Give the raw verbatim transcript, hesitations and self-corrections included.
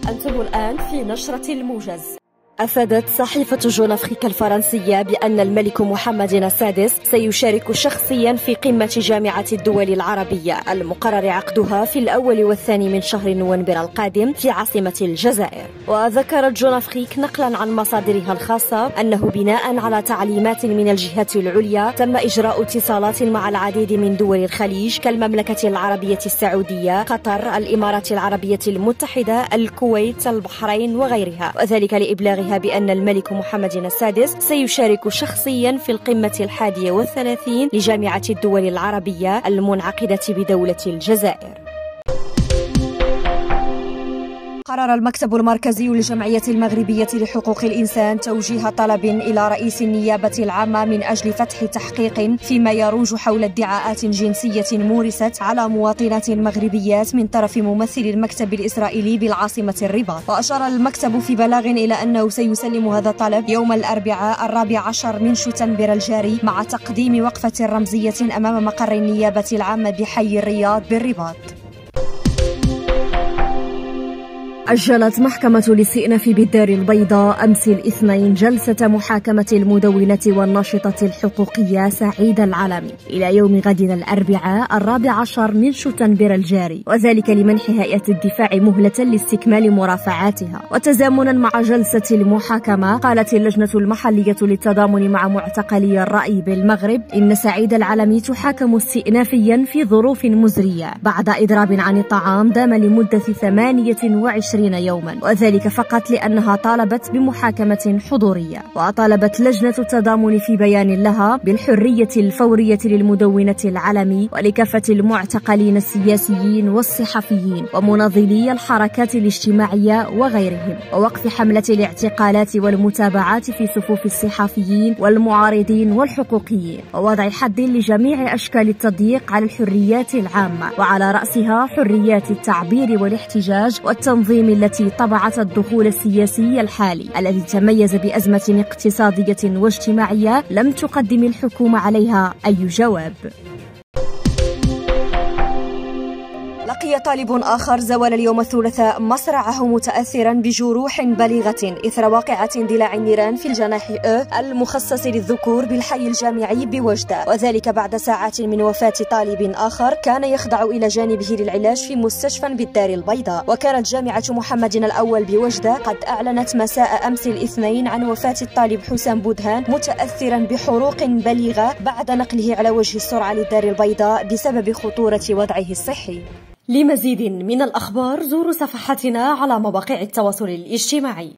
أنتم الآن في نشرة الموجز. أفادت صحيفة جون أفريك الفرنسية بأن الملك محمد السادس سيشارك شخصيا في قمة جامعة الدول العربية المقرر عقدها في الأول والثاني من شهر نوفمبر القادم في عاصمة الجزائر. وذكرت جون أفريك نقلا عن مصادرها الخاصة أنه بناء على تعليمات من الجهات العليا تم إجراء اتصالات مع العديد من دول الخليج كالمملكة العربية السعودية، قطر، الإمارات العربية المتحدة، الكويت، البحرين وغيرها، وذلك لإبلاغ بأن الملك محمد السادس سيشارك شخصيا في القمة الحادية والثلاثين لجامعة الدول العربية المنعقدة بدولة الجزائر. قرر المكتب المركزي للجمعية المغربية لحقوق الإنسان توجيه طلب إلى رئيس النيابة العامة من أجل فتح تحقيق فيما يروج حول ادعاءات جنسية مورست على مواطنات مغربيات من طرف ممثل المكتب الإسرائيلي بالعاصمة الرباط. وأشار المكتب في بلاغ إلى أنه سيسلم هذا الطلب يوم الأربعاء الرابع عشر من شتنبر الجاري مع تقديم وقفة رمزية أمام مقر النيابة العامة بحي الرياض بالرباط. أجلت محكمة الاستئناف بالدار البيضاء أمس الاثنين جلسة محاكمة المدونة والناشطة الحقوقية سعيدة العلمي إلى يوم غد الأربعاء الرابع عشر من شتنبر الجاري، وذلك لمنح هيئة الدفاع مهلة لاستكمال مرافعاتها. وتزامنا مع جلسة المحاكمة قالت اللجنة المحلية للتضامن مع معتقلي الرأي بالمغرب إن سعيدة العلمي تحاكم استئنافيا في ظروف مزرية بعد إضراب عن الطعام دام لمدة ثمانية وعشرين يوما، وذلك فقط لأنها طالبت بمحاكمة حضورية. وطالبت لجنة التضامن في بيان لها بالحرية الفورية للمدونة العلمي ولكافة المعتقلين السياسيين والصحفيين ومناضلي الحركات الاجتماعية وغيرهم، ووقف حملة الاعتقالات والمتابعات في صفوف الصحفيين والمعارضين والحقوقيين، ووضع حد لجميع أشكال التضييق على الحريات العامة وعلى رأسها حريات التعبير والاحتجاج والتنظيم التي طبعت الدخول السياسي الحالي الذي تميز بأزمة اقتصادية واجتماعية لم تقدم الحكومة عليها أي جواب. لقي طالب آخر زوال اليوم الثلاثاء مصرعه متأثرا بجروح بليغة إثر واقعة اندلاع النيران في الجناح أ المخصص للذكور بالحي الجامعي بوجدة، وذلك بعد ساعات من وفاة طالب آخر كان يخضع إلى جانبه للعلاج في مستشفى بالدار البيضاء. وكانت جامعة محمد الأول بوجدة قد أعلنت مساء أمس الاثنين عن وفاة الطالب حسام بودهان متأثرا بحروق بليغة بعد نقله على وجه السرعة للدار البيضاء بسبب خطورة وضعه الصحي. لمزيد من الأخبار زوروا صفحتنا على مواقع التواصل الاجتماعي.